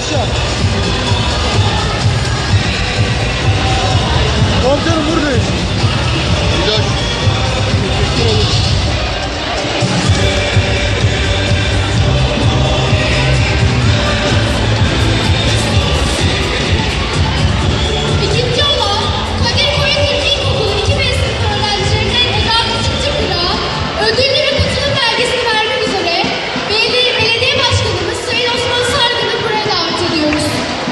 aşağı. Komutanım buradayız. Güzel. İkinci olan Kadir Koyun İlkokulu 2 B sınıf öğrencilerine Eda Küçükçıkır'a ödüllü ve katılım belgesini vermek üzere Belediye Başkanımız Sayın Osman Sargın'ı buraya davet ediyoruz.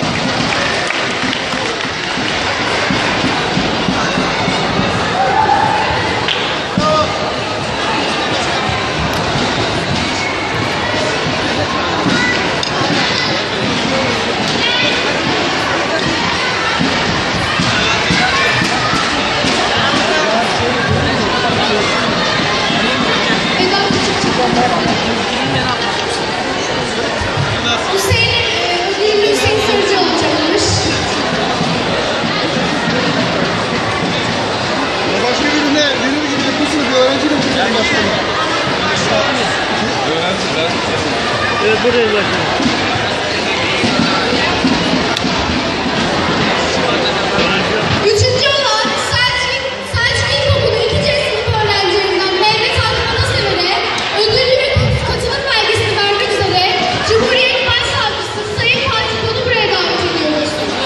Ödüllü Hüseyin Sırcı olacakmış. Başka birine verir gibi yapıyorsunuz. Bir öğrenciyle mi çıkıyor başkanım? Evet buradayız başkanım. Üçüncü olan Selçuk İlkokulu 2. sınıf öğrencilerinden Mehmet Hakkı Anasever'e ödüllü ve katılım belgesini vermek üzere Cumhuriyet Başsavcısı Sayın Fatih Don'u buraya davet ediyoruz.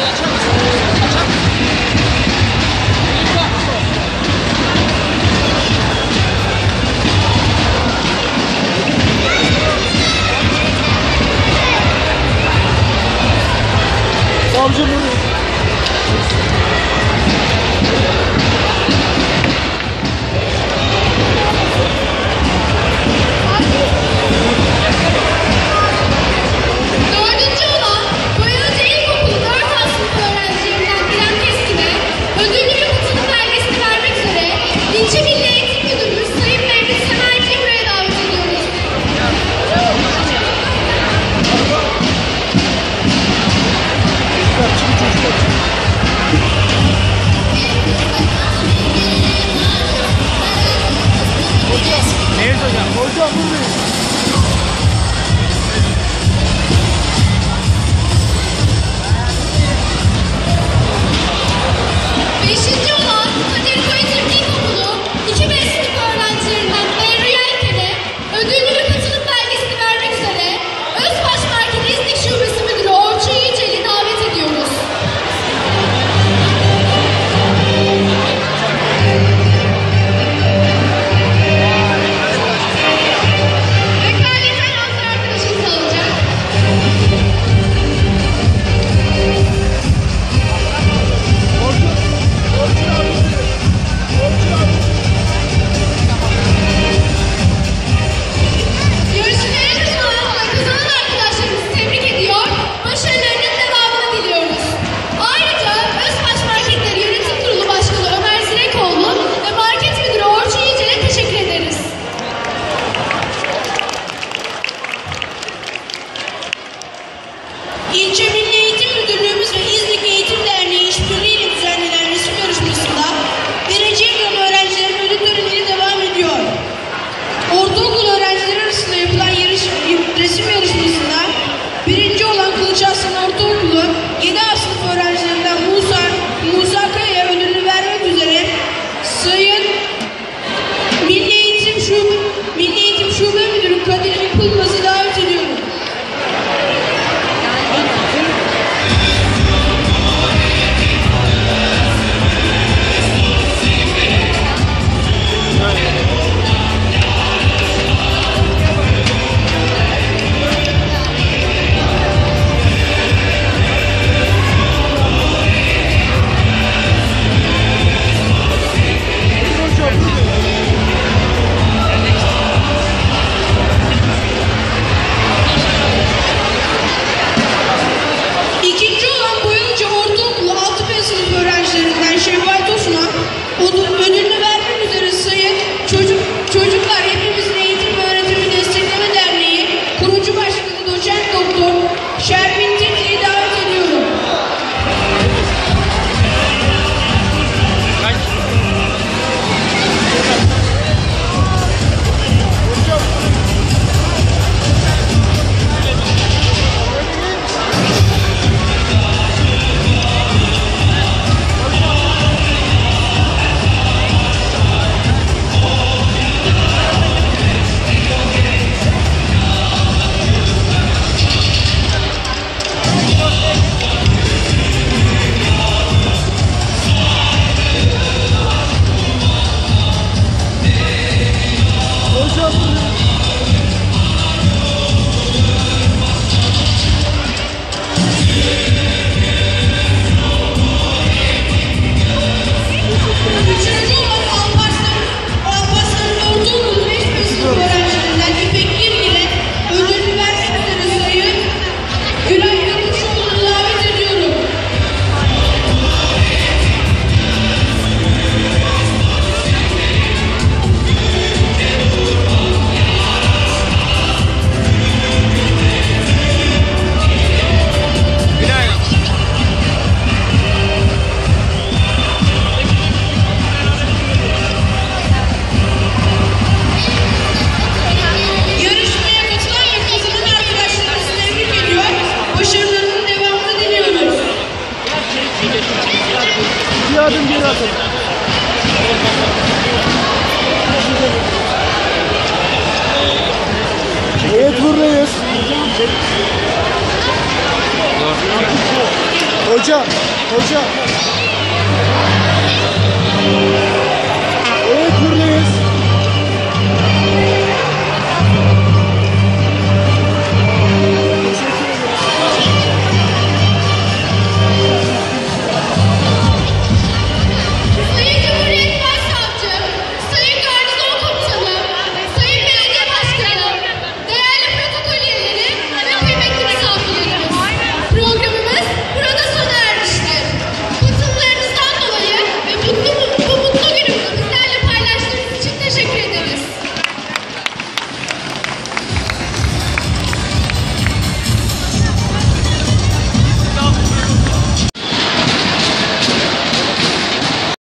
Savcı buradayız. Dördüncü olan Boyalıca İlkokulu 4 A sınıf öğrencilerinden İrem Keskin'e ödüllü ve katılım belgesini vermek üzere İlçe Milli Eğitim Müdürümüz Sayın Mehmet Semerci'yi buraya davet ediyoruz. Hocam buradayız. Beşinci olan Kadir Koyun İlkokulu 2 B sınıf öğrencilerinden Mehru Yelken'e ödüllü ve katılım belgesini vermek üzere Özbaş Market İznik Şubesi Müdürü Orçun Yücel'i davet ediyoruz. Vekaleten hazır arkadaşımız alacak. Yarışmaya kazanan arkadaşlarımızı tebrik ediyor, başarılarının devamını diliyoruz. Ayrıca Özbaş Marketleri Yönetim Kurulu Başkanı Ömer Zirekoğlu ve Market Müdürü Orçun Yücel'e teşekkür ederiz. İlçe Milli Eğitim Müdürlüğümüz ve İznik Eğitim Derneği işbirliğiyle düzenlenen resim yarışmasında birinci yıl öğrencilerin ödül töreni devam ediyor. Ortaokul öğrencileri arasında yapılan resim yarışmasında birinci olan Kılıç Aslan Ortaokulu 7A sınıf öğrencilerinden Musa Kaya'ya ödülünü vermek üzere Sayın Milli Eğitim Şube Müdürü Kadir Yıkılmaz'ı davet ediyorum. Hocam.